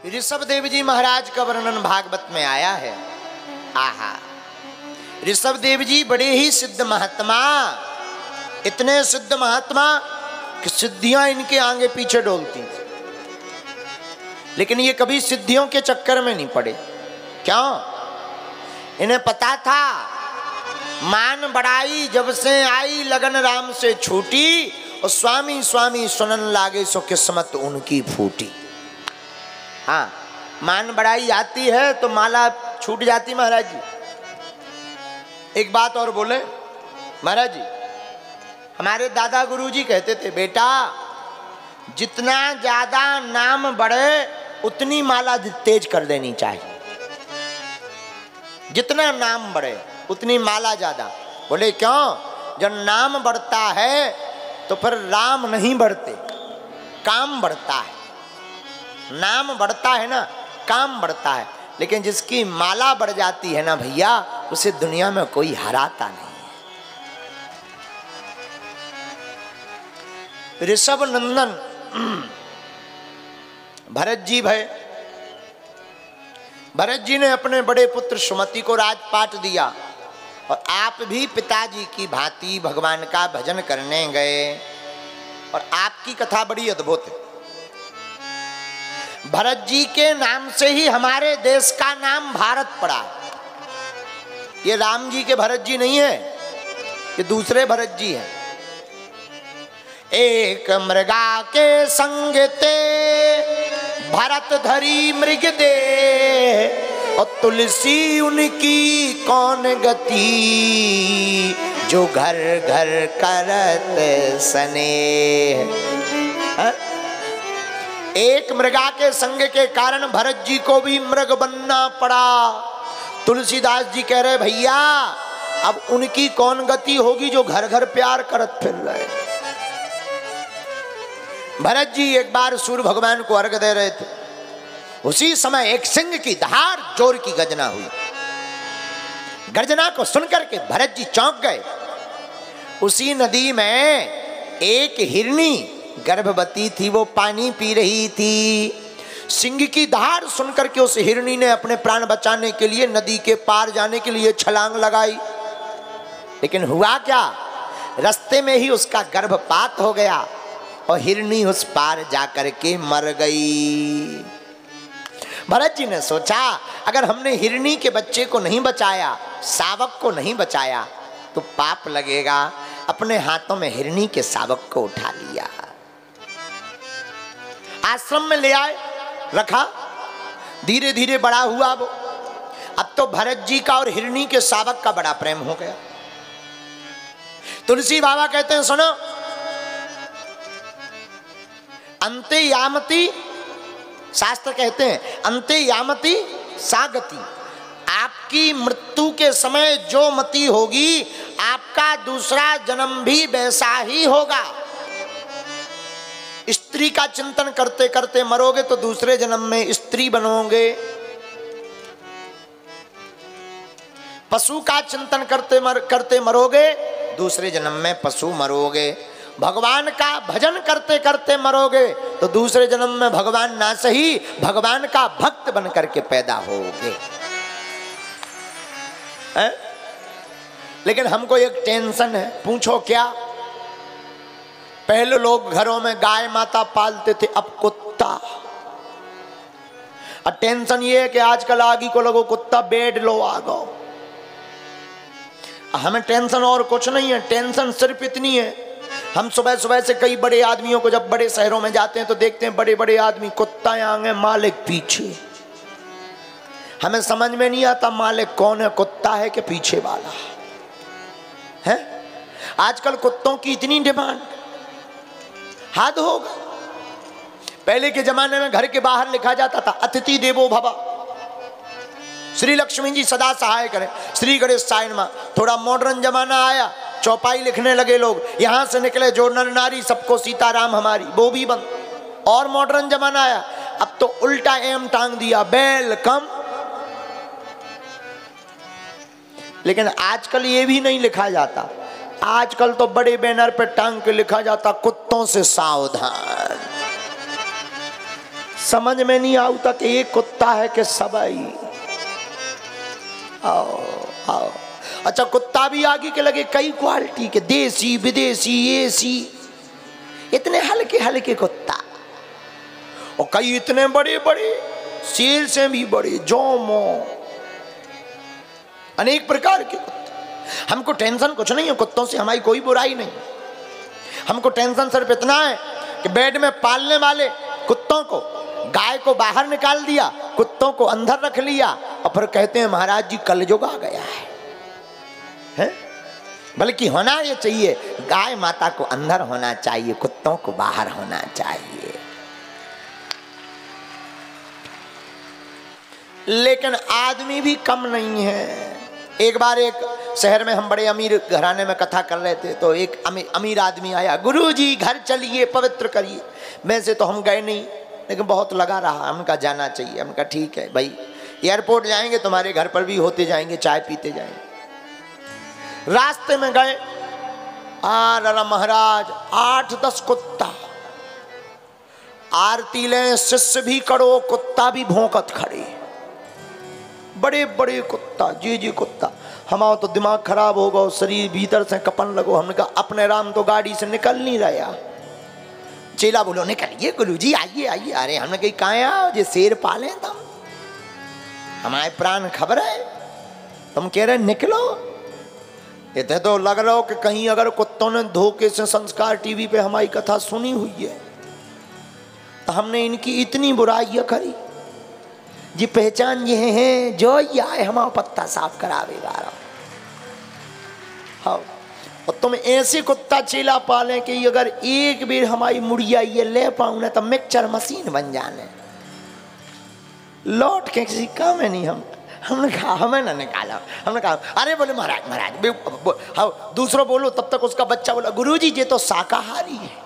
ऋषभ देव जी महाराज का वर्णन भागवत में आया है। आहा, ऋषभ देव जी बड़े ही सिद्ध महात्मा, इतने सिद्ध महात्मा कि सिद्धियां इनके आगे पीछे डोलती, लेकिन ये कभी सिद्धियों के चक्कर में नहीं पड़े। क्यों? इन्हें पता था मान बढ़ाई जब से आई, लगन राम से छूटी, और स्वामी स्वामी सुनन लागे सो किस्मत उनकी फूटी। हाँ, मान बढ़ाई आती है तो माला छूट जाती। महाराज जी एक बात और बोले, महाराज जी हमारे दादा गुरु जी कहते थे, बेटा जितना ज्यादा नाम बढ़े उतनी माला तेज कर देनी चाहिए। जितना नाम बढ़े उतनी माला ज्यादा। बोले क्यों? जब नाम बढ़ता है तो फिर राम नहीं बढ़ते, काम बढ़ता है। नाम बढ़ता है ना, काम बढ़ता है, लेकिन जिसकी माला बढ़ जाती है ना भैया, उसे दुनिया में कोई हराता नहीं है। ऋषभ नंदन भरत जी भय, भरत जी ने अपने बड़े पुत्र सुमति को राजपाट दिया और आप भी पिताजी की भांति भगवान का भजन करने गए। और आपकी कथा बड़ी अद्भुत है। भरत जी के नाम से ही हमारे देश का नाम भारत पड़ा। ये राम जी के भरत जी नहीं है, ये दूसरे भरत जी हैं। एक मृगा के संग ते भरत धरी मृग दे, और तुलसी उनकी कौन गति, जो घर घर करत स्नेह। एक मृगा के संग के कारण भरत जी को भी मृग बनना पड़ा। तुलसीदास जी कह रहे, भैया अब उनकी कौन गति होगी जो घर घर प्यार करत फिर रहे। भरत जी एक बार सूर्य भगवान को अर्घ दे रहे थे, उसी समय एक सिंह की दहाड़ जोर की गर्जना हुई। गर्जना को सुनकर के भरत जी चौंक गए। उसी नदी में एक हिरनी गर्भवती थी, वो पानी पी रही थी। सिंह की दहाड़ सुनकर के उस हिरनी ने अपने प्राण बचाने के लिए नदी के पार जाने के लिए छलांग लगाई, लेकिन हुआ क्या? रास्ते में ही उसका गर्भपात हो गया और हिरनी उस पार जाकर के मर गई। भरत जी ने सोचा, अगर हमने हिरनी के बच्चे को नहीं बचाया, शावक को नहीं बचाया, तो पाप लगेगा। अपने हाथों में हिरनी के शावक को उठा लिया, आश्रम में ले आए, रखा। धीरे धीरे बड़ा हुआ वो। अब तो भरत जी का और हिरनी के शावक का बड़ा प्रेम हो गया। तुलसी बाबा कहते हैं, सुनो, अंते यामति, शास्त्र कहते हैं अंते यामति सागति। आपकी मृत्यु के समय जो मति होगी, आपका दूसरा जन्म भी वैसा ही होगा। स्त्री का चिंतन करते करते मरोगे तो दूसरे जन्म में स्त्री बनोगे। पशु का चिंतन करते मरोगे, दूसरे जन्म में पशु मरोगे। भगवान का भजन करते करते मरोगे तो दूसरे जन्म में भगवान ना सही, भगवान का भक्त बन करके पैदा होगे। लेकिन हमको एक टेंशन है, पूछो क्या? पहले लोग घरों में गाय माता पालते थे, अब कुत्ता। और टेंशन ये है कि आजकल आगे को लगो कुत्ता बेड लो आ गो। हमें टेंशन और कुछ नहीं है, टेंशन सिर्फ इतनी है, हम सुबह सुबह से कई बड़े आदमियों को जब बड़े शहरों में जाते हैं तो देखते हैं बड़े बड़े आदमी, कुत्ता आगे मालिक पीछे। हमें समझ में नहीं आता मालिक कौन है, कुत्ता है कि पीछे वाला है। आजकल कुत्तों की इतनी डिमांड, हद होगा। पहले के जमाने में घर के बाहर लिखा जाता था अतिथि देवो भव, श्री लक्ष्मी जी सदा सहाय करें, श्री गणेशाय नमः। थोड़ा मॉडर्न जमाना आया, चौपाई लिखने लगे लोग, यहां से निकले जो नर नारी सबको सीताराम हमारी, वो भी बंद। और मॉडर्न जमाना आया, अब तो उल्टा एम टांग दिया, वेलकम। लेकिन आजकल ये भी नहीं लिखा जाता, आजकल तो बड़े बैनर पे टांग के लिखा जाता कुत्तों से सावधान। समझ में नहीं आता कि एक कुत्ता है कि सबई। आओ आओ। अच्छा, कुत्ता भी आगे के लगे कई क्वालिटी के, देसी विदेशी एसी, इतने हल्के हल्के कुत्ता, और कई इतने बड़े बड़े, शेर से भी बड़े, जोमो, अनेक प्रकार के कुत्ते। हमको टेंशन कुछ नहीं है कुत्तों से, हमारी कोई बुराई नहीं। हमको टेंशन सिर्फ इतना है कि बेड में पालने वाले कुत्तों को, गाय को बाहर निकाल दिया, कुत्तों को अंदर रख लिया, और फिर कहते हैं महाराज जी कलयुग आ गया है? बल्कि होना ये चाहिए, गाय माता को अंदर होना चाहिए, कुत्तों को बाहर होना चाहिए। लेकिन आदमी भी कम नहीं है। एक बार एक शहर में हम बड़े अमीर घराने में कथा कर रहे थे, तो एक अमीर आदमी आया, गुरुजी घर चलिए पवित्र करिए। वैसे तो हम गए नहीं, लेकिन बहुत लगा रहा, हमका जाना चाहिए। हमका ठीक है भाई, एयरपोर्ट जाएंगे, तुम्हारे घर पर भी होते जाएंगे, चाय पीते जाएंगे। रास्ते में गए, आ महाराज 8-10 कुत्ता, आरती लें, शिष्य भी करो, कुत्ता भी भौंकत खड़े, बड़े बड़े कुत्ता, जी जी कुत्ता। हमारा तो दिमाग खराब हो गया, शरीर भीतर से कपन लगो। हमने कहा अपने राम तो गाड़ी से निकल नहीं रहा। चेला बोलो निकलिए गुरुजी, आइए आइए। अरे हमने कही कहा ये शेर पाले तुम, हमारे प्राण खबर है, तुम कह रहे निकलो। इतने तो लग रहा हो कि कहीं अगर कुत्तों ने धोखे से संस्कार टीवी पे हमारी कथा सुनी हुई है, तो हमने इनकी इतनी बुराइयां करी। जी पहचान ये हैं जो ये आए हमारा पत्ता साफ करावेगा। हाँ, और तुम ऐसे कुत्ता चेला पालें कि अगर एक बार हमारी मुड़िया ये ले पाऊँ ना, तो मिक्सचर मशीन बन जाने, लौट के किसी काम में नहीं। हमने कहा हमें ना निकाला। हमने कहा अरे बोले महाराज महाराज, हाँ दूसरों बोलो। तब तक उसका बच्चा बोला गुरुजी ये तो शाकाहारी है।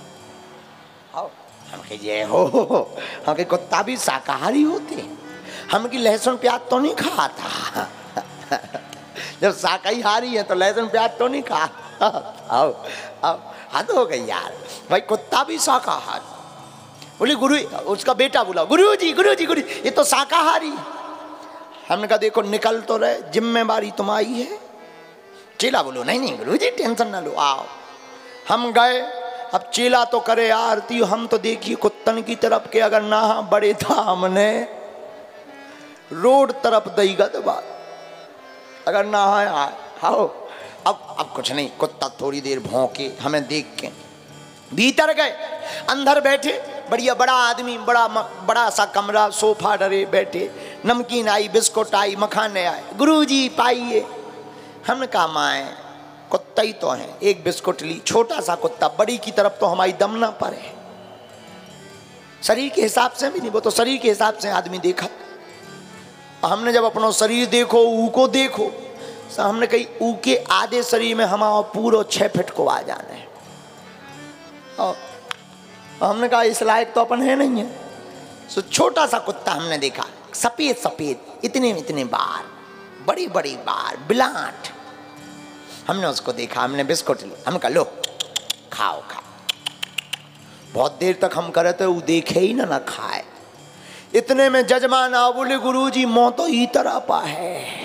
हम ये हो हम के कुत्ता भी शाकाहारी होते, हम की लहसुन प्याज तो नहीं खाता। जब शाकाहारी है तो लहसुन प्याज तो नहीं खा। आओ आओ, हद हो गई यार भाई, कुत्ता भी शाकाहारी। बोली गुरु, उसका बेटा बोला गुरुजी गुरुजी गुरुजी ये तो शाकाहारी। हमने कहा देखो निकल तो रहे, जिम्मेवारी तुम्हारी है। चेला बोलो नहीं नहीं गुरुजी टेंशन ना लो, आओ। हम गए, अब चेला तो करे आरती, हम तो देखिए कुत्तन की तरफ के अगर ना बड़े था, हमने रोड तरफ दई गदबा, अगर ना आओ। अब कुछ नहीं, कुत्ता थोड़ी देर भौंके, हमें देख के भीतर गए। अंदर बैठे बढ़िया बड़ा आदमी, बड़ा सा कमरा, सोफा डरे बैठे, नमकीन आई, बिस्कुट आई, मखाने आए। गुरुजी पाइए। हमने कहा माए कुत्ता ही तो है, एक बिस्कुट ली, छोटा सा कुत्ता, बड़ी की तरफ तो हमारी दम ना पड़े। शरीर के हिसाब से भी नहीं, वो तो शरीर के हिसाब से आदमी देखा। हमने जब अपना शरीर देखो, ऊ को देखो, हमने कही ऊ के आधे शरीर में हमारा पूरा 6 फीट को आ जाना है। और हमने कहा इस लायक तो अपन है नहीं है। सो छोटा सा कुत्ता हमने देखा, सफेद सफेद, इतने इतने बार, बड़ी बड़ी बार, बिलाट। हमने उसको देखा, हमने बिस्कुट ली, हम कहा लो खाओ खाओ। बहुत देर तक हम करे थे, वो देखे ही ना खाए। इतने में जजमान आ बोले गुरुजी मौत तो ही तरह पा है।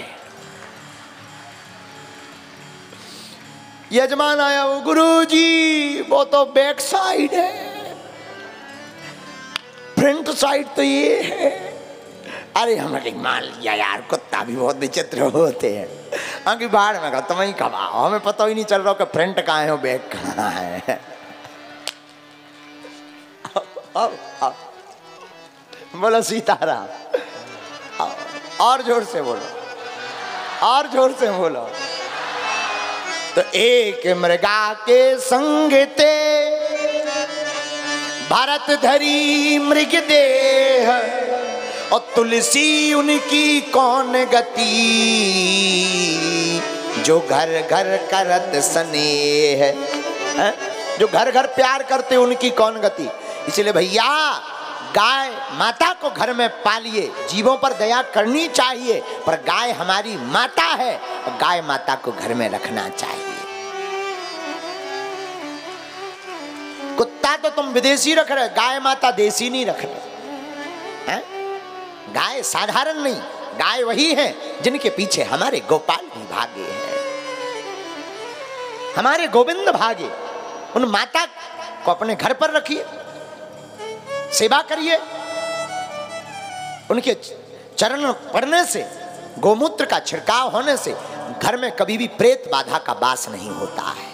यजमान आया, वो गुरुजी वो तो बैक साइड है, फ्रंट साइड तो ये है। अरे हमने मान लिया यार, कुत्ता भी बहुत विचित्र होते हैं। आगे बाहर में कहा तुम ही कमाओ, हमें पता ही नहीं चल रहा कि फ्रंट कहाँ है और बैक कहाँ है। बोलो सीताराम, और जोर से बोलो, और जोर से बोलो। तो एक मृगा के संग ते भारत धरी मृग देह, और तुलसी उनकी कौन गति, जो घर घर करत स्नेह है, जो घर घर प्यार करते उनकी कौन गति। इसलिए भैया गाय माता को घर में पालिए, जीवों पर दया करनी चाहिए, पर गाय हमारी माता है और गाय माता को घर में रखना चाहिए। कुत्ता तो तुम विदेशी रख रहे, गाय माता देसी नहीं रख रहे। गाय साधारण नहीं, गाय वही है जिनके पीछे हमारे गोपाल भी भागे हैं, हमारे गोविंद भागे। उन माता को अपने घर पर रखिए, सेवा करिए। उनके चरण पड़ने से, गोमूत्र का छिड़काव होने से घर में कभी भी प्रेत बाधा का वास नहीं होता है।